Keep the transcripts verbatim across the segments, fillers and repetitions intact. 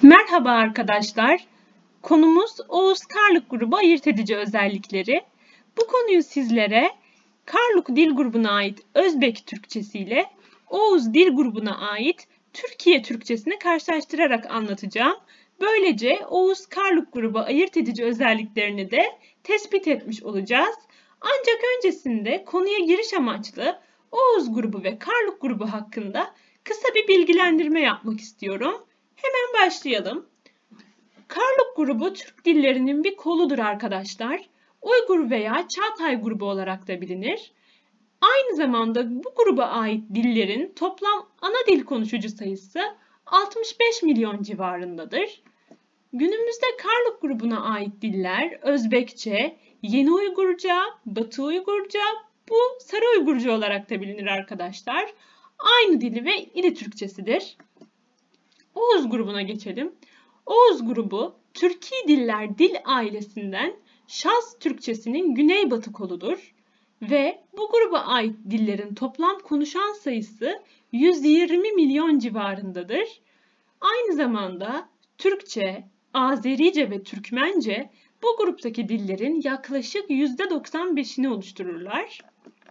Merhaba arkadaşlar. Konumuz Oğuz Karluk grubu ayırt edici özellikleri. Bu konuyu sizlere Karluk dil grubuna ait Özbek Türkçesi ile Oğuz dil grubuna ait Türkiye Türkçesini karşılaştırarak anlatacağım. Böylece Oğuz Karluk grubu ayırt edici özelliklerini de tespit etmiş olacağız. Ancak öncesinde konuya giriş amaçlı Oğuz grubu ve Karluk grubu hakkında kısa bir bilgilendirme yapmak istiyorum. Hemen başlayalım. Karluk grubu Türk dillerinin bir koludur arkadaşlar. Uygur veya Çağatay grubu olarak da bilinir. Aynı zamanda bu gruba ait dillerin toplam ana dil konuşucu sayısı altmış beş milyon civarındadır. Günümüzde Karluk grubuna ait diller Özbekçe, Yeni Uygurca, Batı Uygurca, bu Sarı Uygurca olarak da bilinir arkadaşlar. Aynı dili ve İli Türkçesidir. Oğuz grubuna geçelim. Oğuz grubu, Türki diller dil ailesinden Şaz Türkçesinin güneybatı koludur ve bu gruba ait dillerin toplam konuşan sayısı yüz yirmi milyon civarındadır. Aynı zamanda Türkçe, Azerice ve Türkmence bu gruptaki dillerin yaklaşık yüzde doksan beşini oluştururlar.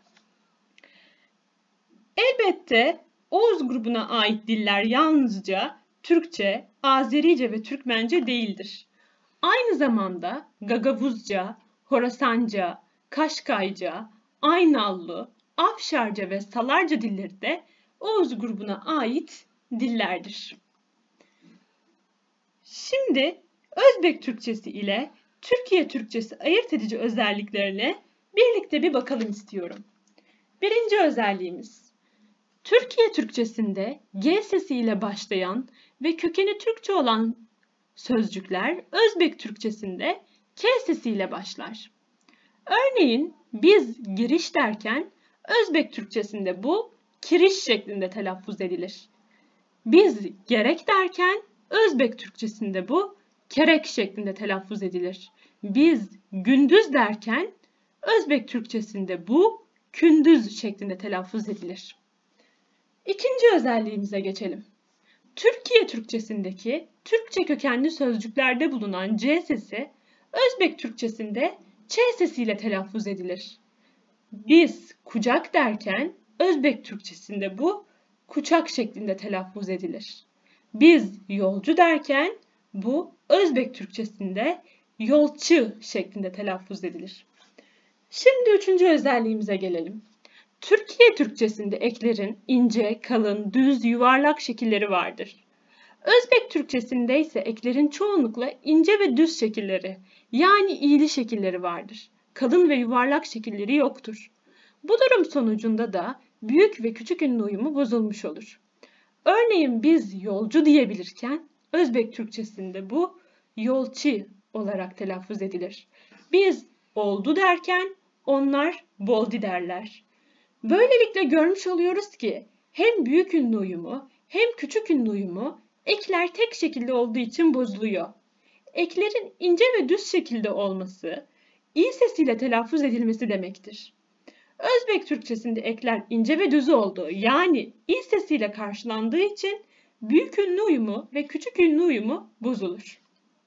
Elbette Oğuz grubuna ait diller yalnızca Türkçe, Azerice ve Türkmence değildir. Aynı zamanda Gagavuzca, Horasanca, Kaşkayca, Aynallı, Afşarca ve Salarca dilleri de Oğuz grubuna ait dillerdir. Şimdi Özbek Türkçesi ile Türkiye Türkçesi ayırt edici özelliklerine birlikte bir bakalım istiyorum. Birinci özelliğimiz. Türkiye Türkçesinde G sesiyle başlayan ve kökeni Türkçe olan sözcükler Özbek Türkçesinde K sesiyle başlar. Örneğin biz giriş derken Özbek Türkçesinde bu kiriş şeklinde telaffuz edilir. Biz gerek derken Özbek Türkçesinde bu kerek şeklinde telaffuz edilir. Biz gündüz derken Özbek Türkçesinde bu kündüz şeklinde telaffuz edilir. İkinci özelliğimize geçelim. Türkiye Türkçesindeki Türkçe kökenli sözcüklerde bulunan C sesi Özbek Türkçesinde Ç sesiyle telaffuz edilir. Biz kucak derken Özbek Türkçesinde bu kuçak şeklinde telaffuz edilir. Biz yolcu derken bu Özbek Türkçesinde yolçı şeklinde telaffuz edilir. Şimdi üçüncü özelliğimize gelelim. Türkiye Türkçesinde eklerin ince, kalın, düz, yuvarlak şekilleri vardır. Özbek Türkçesinde ise eklerin çoğunlukla ince ve düz şekilleri, yani iyili şekilleri vardır. Kalın ve yuvarlak şekilleri yoktur. Bu durum sonucunda da büyük ve küçük ünlü uyumu bozulmuş olur. Örneğin biz yolcu diyebilirken Özbek Türkçesinde bu yolçi olarak telaffuz edilir. Biz oldu derken onlar boldi derler. Böylelikle görmüş oluyoruz ki hem büyük ünlü uyumu hem küçük ünlü uyumu ekler tek şekilde olduğu için bozuluyor. Eklerin ince ve düz şekilde olması, i sesiyle telaffuz edilmesi demektir. Özbek Türkçesinde ekler ince ve düz olduğu, yani i sesiyle karşılandığı için büyük ünlü uyumu ve küçük ünlü uyumu bozulur.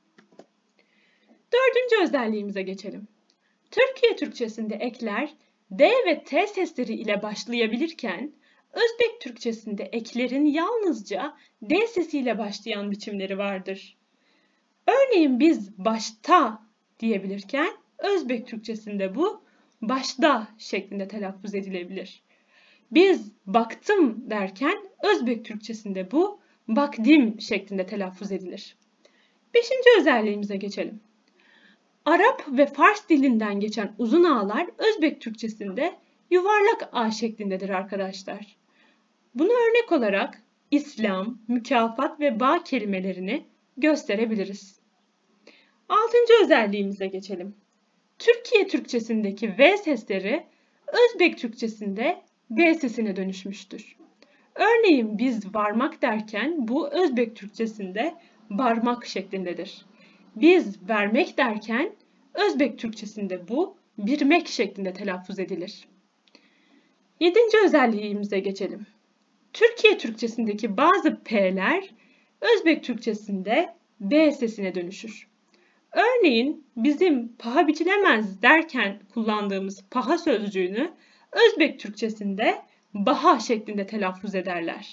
Dördüncü özelliğimize geçelim. Türkiye Türkçesinde ekler D ve T sesleri ile başlayabilirken, Özbek Türkçesinde eklerin yalnızca D sesiyle başlayan biçimleri vardır. Örneğin biz başta diyebilirken, Özbek Türkçesinde bu başta şeklinde telaffuz edilebilir. Biz baktım derken, Özbek Türkçesinde bu bakdim şeklinde telaffuz edilir. Beşinci özelliğimize geçelim. Arap ve Fars dilinden geçen uzun ağlar Özbek Türkçesinde yuvarlak ağ şeklindedir arkadaşlar. Buna örnek olarak İslam, mükafat ve bağ kelimelerini gösterebiliriz. Altıncı özelliğimize geçelim. Türkiye Türkçesindeki V sesleri Özbek Türkçesinde B sesine dönüşmüştür. Örneğin biz varmak derken bu Özbek Türkçesinde barmak şeklindedir. Biz vermek derken Özbek Türkçesinde bu birmek şeklinde telaffuz edilir. Yedinci özelliğimize geçelim. Türkiye Türkçesindeki bazı P'ler Özbek Türkçesinde B sesine dönüşür. Örneğin bizim paha biçilemez derken kullandığımız paha sözcüğünü Özbek Türkçesinde baha şeklinde telaffuz ederler.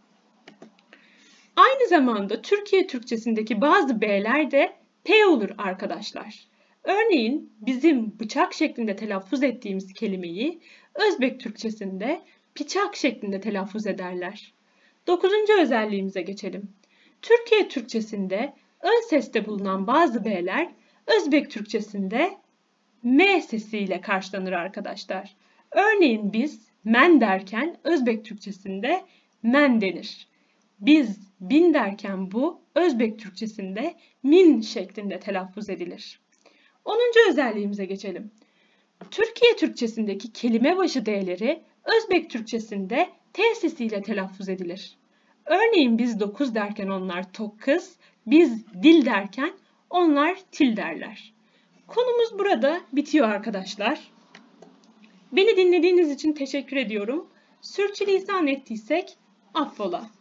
Aynı zamanda Türkiye Türkçesindeki bazı B'ler de P olur arkadaşlar. Örneğin bizim bıçak şeklinde telaffuz ettiğimiz kelimeyi Özbek Türkçesinde bıçak şeklinde telaffuz ederler. Dokuzuncu özelliğimize geçelim. Türkiye Türkçesinde ön seste bulunan bazı B'ler Özbek Türkçesinde M sesiyle karşılanır arkadaşlar. Örneğin biz men derken Özbek Türkçesinde men denir. Biz bin derken bu Özbek Türkçesinde min şeklinde telaffuz edilir. onuncu özelliğimize geçelim. Türkiye Türkçesindeki kelime başı D'leri Özbek Türkçesinde T sesiyle telaffuz edilir. Örneğin biz dokuz derken onlar tokkız, biz dil derken onlar til derler. Konumuz burada bitiyor arkadaşlar. Beni dinlediğiniz için teşekkür ediyorum. Sürçülisan ettiysek affola.